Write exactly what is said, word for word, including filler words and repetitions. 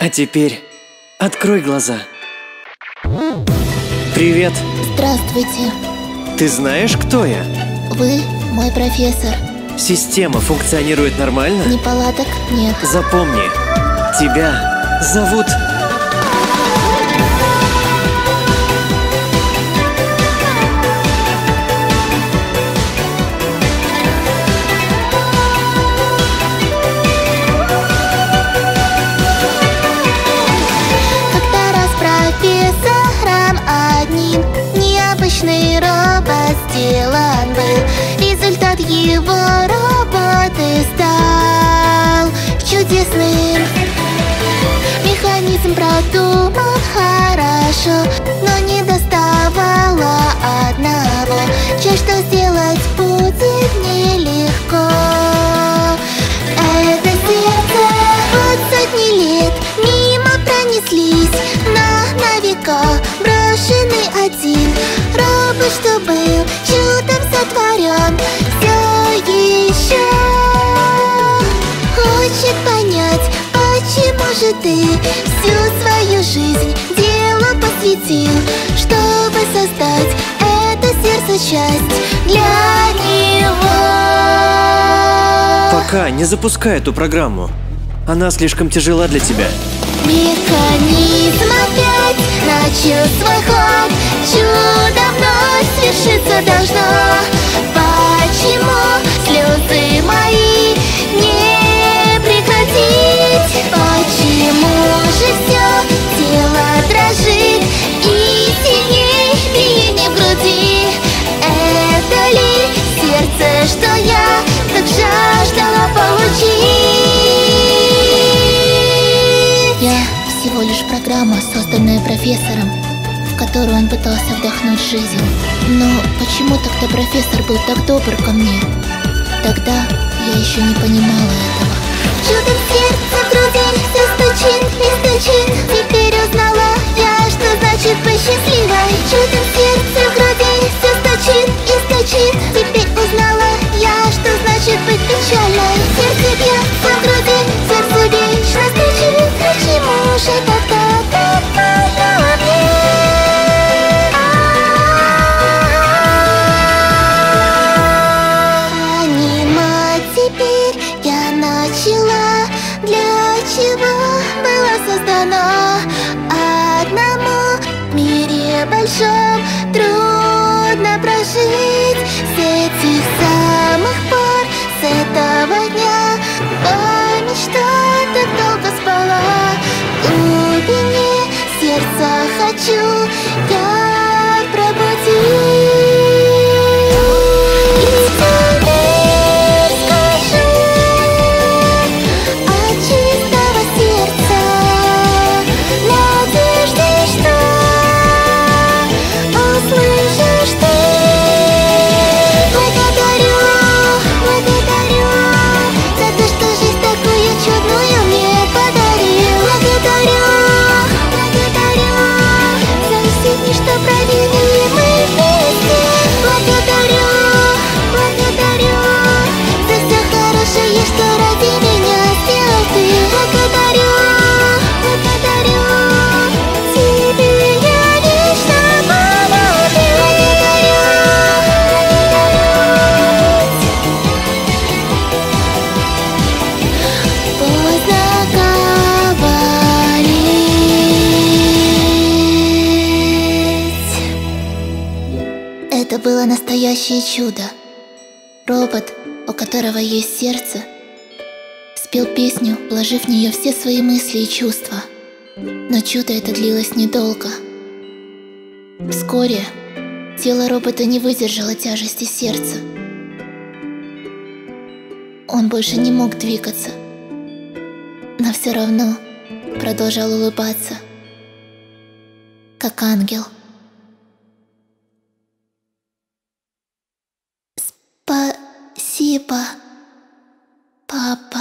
А теперь открой глаза. Привет. Здравствуйте. Ты знаешь, кто я? Вы мой профессор. Система функционирует нормально? Неполадок нет. Запомни, тебя зовут... Необычный робот сделан был. Результат его работы стал чудесным. Механизм продуман хорошо, но не доставало одного. Чай, что сделать будет нелегко. Это сердце вот сотни лет мимо пронеслись, но на века брошенный один робот, что был чудом сотворен, все еще хочет понять, почему же ты всю свою жизнь делу посвятил, чтобы создать это сердце счастье для него. Пока не запускай эту программу. Она слишком тяжела для тебя. Механизм опять начал свой ход. Чудо вновь свершиться должно. Почему слезы мои не прекратить? Почему же все тело дрожит и сильней биение в груди? Это ли сердце, что я так жаждала получить? Я всего лишь программа, созданная профессором, в которую он пытался вдохнуть жизнь. Но почему тогда профессор был так добр ко мне? Тогда я еще не понимала этого. Чудом сердце в груди все стучит и стучит. Теперь узнала я, что значит быть счастливой. Чудом сердце в груди все стучит и стучит. Теперь узнала я, что значит быть печальной. Сердце бьется в груди, сердце вечно стучит. Почему же тогда так больно мне? Понимать теперь я начала, для чего была создана. Одному в мире большом трудно прожить. С этих самых пор, с этого дня, память, что так долго спала. В глубине сердца хочу я пробудить. И теперь скажу от чистого сердца, надежды, что услышишь ты. Благодарю, благодарю за то, что жизнь такую чудную мне подарил. Благодарю, благодарю за все дни, что провели мы вместе. Благодарю, благодарю за все хорошее, что ради меня сделал ты. Благодарю, благодарю тебе я вечно буду петь. Поздно говорить. Это было настоящее чудо. Робот, у которого есть сердце, спел песню, вложив в нее все свои мысли и чувства. Но чудо это длилось недолго. Вскоре тело робота не выдержало тяжести сердца. Он больше не мог двигаться, но все равно продолжал улыбаться, как ангел. Спасибо, папа.